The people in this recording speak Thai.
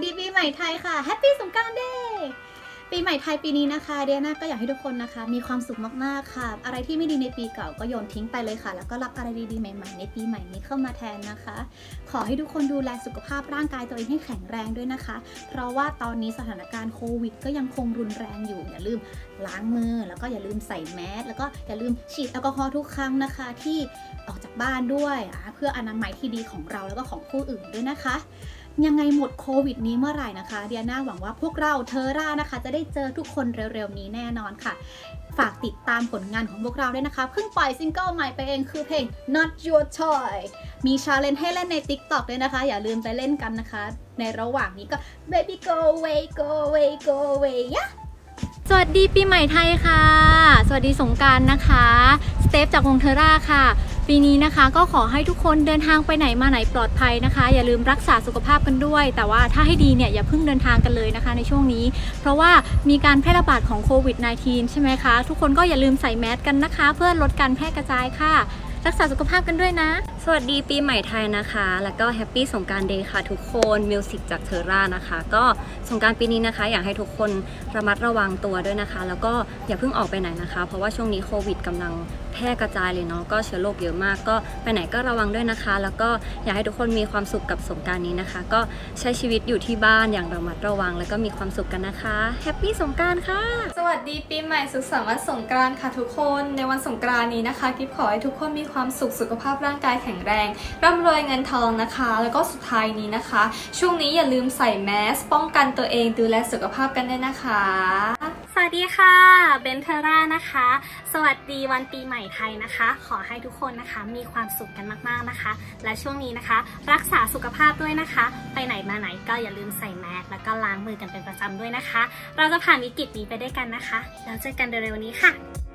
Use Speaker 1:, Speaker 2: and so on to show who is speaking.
Speaker 1: ดีปีใหม่ไทยค่ะแฮปปี้สงกรานต์เดย์ปีใหม่ไทยปีนี้นะคะเดียน่าก็อยากให้ทุกคนนะคะมีความสุขมากๆค่ะอะไรที่ไม่ดีในปีเก่าก็โยนทิ้งไปเลยค่ะแล้วก็รับอะไรดีๆใหม่ๆในปีใหม่นี้เข้ามาแทนนะคะขอให้ทุกคนดูแลสุขภาพร่างกายตัวเองให้แข็งแรงด้วยนะคะเพราะว่าตอนนี้สถานการณ์โควิดก็ยังคงรุนแรงอยู่อย่าลืมล้างมือแล้วก็อย่าลืมใส่แมสแล้วก็อย่าลืมฉีดแอลกอฮอล์ทุกครั้งนะคะที่ออกจากบ้านด้วยเพื่ออนามัยที่ดีของเราแล้วก็ของผู้อื่นด้วยนะคะยังไงหมดโควิดนี้เมื่อไหร่นะคะเดียน่าหวังว่าพวกเราเทอร่านะคะจะได้เจอทุกคนเร็วๆนี้แน่นอนค่ะฝากติดตามผลงานของพวกเราด้วยนะคะเพิ่งปล่อยซิงเกิลใหม่ไปเองคือเพลง Not Your Toy มีชาเลนจ์ให้เล่นใน TikTok ด้วยนะคะอย่าลืมไปเล่นกันนะคะในระหว่างนี้ก็ Baby Go Away Go Away Go Away ยะ
Speaker 2: สวัสดีปีใหม่ไทยค่ะสวัสดีสงกรานต์นะคะสเตฟจากวงเทอร่าค่ะปีนี้นะคะก็ขอให้ทุกคนเดินทางไปไหนมาไหนปลอดภัยนะคะอย่าลืมรักษาสุขภาพกันด้วยแต่ว่าถ้าให้ดีเนี่ยอย่าเพิ่งเดินทางกันเลยนะคะในช่วงนี้เพราะว่ามีการแพร่ระบาดของโควิด -19 ใช่ไหมคะทุกคนก็อย่าลืมใส่แมสกันนะคะเพื่อลดการแพร่กระจายค่ะรักษาสุขภาพกันด้วยนะ
Speaker 3: สวัสดีปีใหม่ไทยนะคะแล้วก็แฮปปี้สงกรานต์เดย์ค่ะทุกคนมิวสิกจากเทอร่านะคะก็สงกรานต์ปีนี้นะคะอยากให้ทุกคนระมัดระวังตัวด้วยนะคะแล้วก็อย่าเพิ่งออกไปไหนนะคะเพราะว่าช่วงนี้โควิดกำลังแพร่กระจายเลยเนาะก็เชื้อโรคเยอะมากก็ไปไหนก็ระวังด้วยนะคะแล้วก็อยากให้ทุกคนมีความสุขกับสงกรานต์นี้นะคะก็ใช้ชีวิตอยู่ที่บ้านอย่างระมัดระวังแล้วก็มีความสุขกันนะคะแฮปปี้สงกรานต์ค่ะ
Speaker 4: สวัสดีปีใหม่สุขสันต์วันสงกรานต์ค่ะทุกคนในวันสงกรานต์นี้นะคะกิ๊บขอให้ทุกคนมีความสุขสุขภาพร่างกายแข็งแรงร่ำรวยเงินทองนะคะแล้วก็สุดท้ายนี้นะคะช่วงนี้อย่าลืมใส่แมสป้องกันตัวเองดูแลสุขภาพกันด้วยนะคะ
Speaker 2: สวัสดีค่ะเบนเทอร่านะคะสวัสดีวันปีใหม่ไทยนะคะขอให้ทุกคนนะคะมีความสุขกันมากๆนะคะและช่วงนี้นะคะรักษาสุขภาพด้วยนะคะไปไหนมาไหนก็อย่าลืมใส่แมสแล้วก็ล้างมือกันเป็นประจำด้วยนะคะเราจะผ่านวิกฤตนี้ไปด้วยกันนะคะแล้วเจอกันเร็วๆนี้ค่ะ